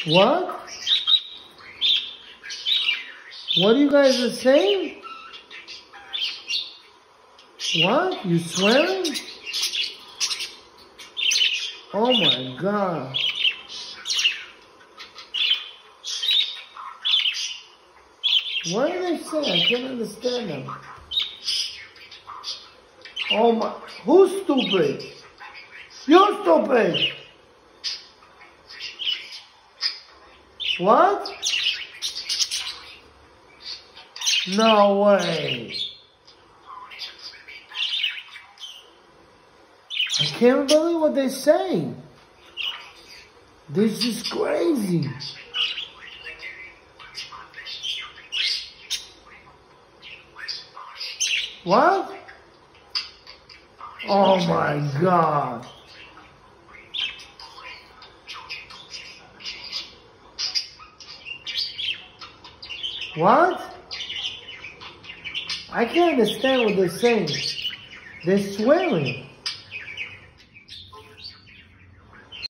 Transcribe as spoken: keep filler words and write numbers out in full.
What? What you guys are saying? What? You swearing? Oh my God. What do they say? I can't understand them. Oh my, who's stupid? You're stupid. What? No way. I can't believe what they're saying. This is crazy. What? Oh my God. What? I can't understand what they're saying. They're swearing.